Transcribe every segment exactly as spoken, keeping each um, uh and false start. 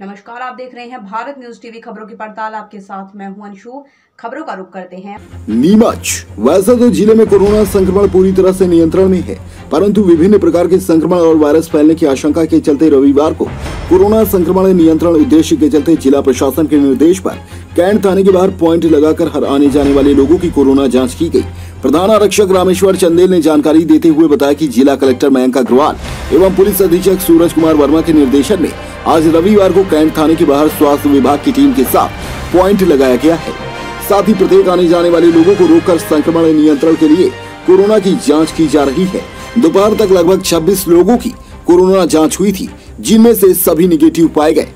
नमस्कार, आप देख रहे हैं भारत न्यूज टीवी खबरों की पड़ताल। आपके साथ मैं हूं अंशु। खबरों का रुख करते हैं। नीमच। वैसे तो जिले में कोरोना संक्रमण पूरी तरह से नियंत्रण में है, परंतु विभिन्न प्रकार के संक्रमण और वायरस फैलने की आशंका के चलते रविवार को कोरोना संक्रमण नियंत्रण उद्देश्य के चलते जिला प्रशासन के निर्देश पर कैंट थाने के बाहर पॉइंट लगाकर हर आने जाने वाले लोगों की कोरोना जाँच की गयी। प्रधान आरक्षक रामेश्वर चंदेल ने जानकारी देते हुए बताया कि जिला कलेक्टर मयंक अग्रवाल एवं पुलिस अधीक्षक सूरज कुमार वर्मा के निर्देशन में आज रविवार को कैंट थाने के बाहर स्वास्थ्य विभाग की टीम के साथ पॉइंट लगाया गया है। साथ ही प्रत्येक आने जाने वाले लोगों को रोककर संक्रमण नियंत्रण के लिए कोरोना की जांच की जा रही है। दोपहर तक लगभग छब्बीस लोगों की कोरोना जांच हुई थी, जिनमें से सभी निगेटिव पाए गए।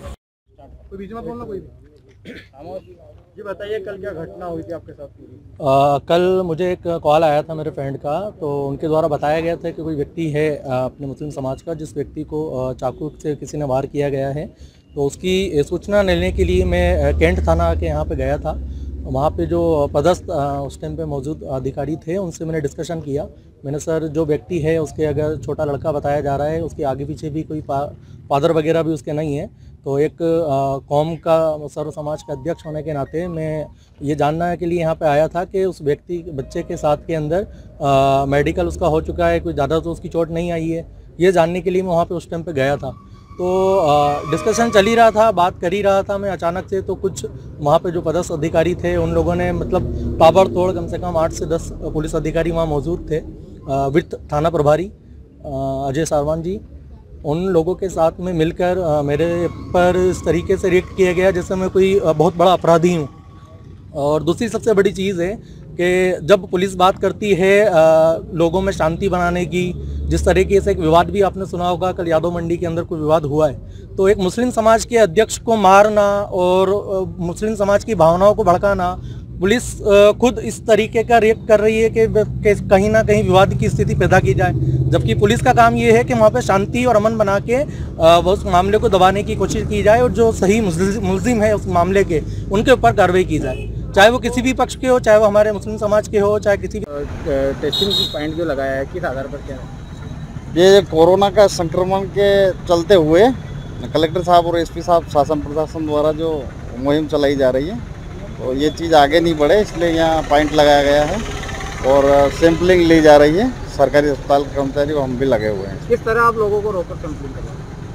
जी बताइए, कल क्या घटना हुई थी आपके साथ? आ, कल मुझे एक कॉल आया था मेरे फ्रेंड का, तो उनके द्वारा बताया गया था कि कोई व्यक्ति है अपने मुस्लिम समाज का, जिस व्यक्ति को चाकू से किसी ने वार किया गया है। तो उसकी सूचना लेने के लिए मैं कैंट थाना के यहाँ पे गया था। वहाँ पे जो पदस्थ उस टाइम पे मौजूद अधिकारी थे, उनसे मैंने डिस्कशन किया। मैंने सर, जो व्यक्ति है उसके अगर छोटा लड़का बताया जा रहा है, उसके आगे पीछे भी कोई फादर वगैरह भी उसके नहीं है, तो एक कौम का सर्व समाज का अध्यक्ष होने के नाते मैं ये जानना के लिए यहाँ पे आया था कि उस व्यक्ति बच्चे के साथ के अंदर आ, मेडिकल उसका हो चुका है, कोई ज़्यादा तो उसकी चोट नहीं आई है, ये जानने के लिए मैं वहाँ पे उस टाइम पे गया था। तो डिस्कशन चल ही रहा था, बात कर ही रहा था मैं, अचानक से तो कुछ वहाँ पे जो पदस्थ अधिकारी थे उन लोगों ने मतलब ताबड़तोड़ कम से कम आठ से दस पुलिस अधिकारी वहाँ मौजूद थे, वित्त थाना प्रभारी अजय सारवान जी, उन लोगों के साथ में मिलकर मेरे पर इस तरीके से रिएक्ट किया गया जैसे मैं कोई बहुत बड़ा अपराधी हूँ। और दूसरी सबसे बड़ी चीज़ है कि जब पुलिस बात करती है लोगों में शांति बनाने की, जिस तरीके से एक विवाद भी आपने सुना होगा, कल यादव मंडी के अंदर कोई विवाद हुआ है, तो एक मुस्लिम समाज के अध्यक्ष को मारना और मुस्लिम समाज की भावनाओं को भड़काना, पुलिस खुद इस तरीके का रिएक्ट कर रही है कि कहीं ना कहीं विवाद की स्थिति पैदा की जाए, जबकि पुलिस का काम ये है कि वहाँ पे शांति और अमन बना के उस मामले को दबाने की कोशिश की जाए और जो सही मुल्जिम है उस मामले के, उनके ऊपर कार्रवाई की जाए, चाहे वो किसी भी पक्ष के हो, चाहे वो हमारे मुस्लिम समाज के हो, चाहे किसी भी। टेस्टिंग पॉइंट जो लगाया है किस आधार पर क्या है? ये कोरोना का संक्रमण के चलते हुए कलेक्टर साहब और एसपी साहब शासन प्रशासन द्वारा जो मुहिम चलाई जा रही है, तो ये चीज़ आगे नहीं बढ़े, इसलिए यहाँ पॉइंट लगाया गया है और सैंपलिंग ली जा रही है। सरकारी अस्पताल के कर्मचारी को हम भी लगे हुए हैं। किस तरह आप लोगों को रोककर सैंपलिंग करें?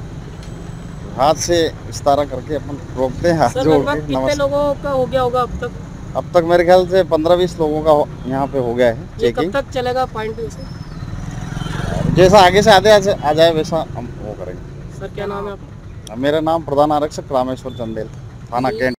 हाथ से इस तरह करके अपन रोकते हैं, हाथ जोड़ के। कितने लोगों का हो गया होगा अब तक? अब तक मेरे ख्याल से पंद्रह बीस लोगों का यहाँ पे हो गया है चेकिंग। कब तक चलेगा पॉइंट? जैसा आगे से आधे आ जाए वैसा हम वो करेंगे। सर क्या नाम है आपका? मेरा नाम प्रधान आरक्षक रामेश्वर चंदेल, थाना कैंट।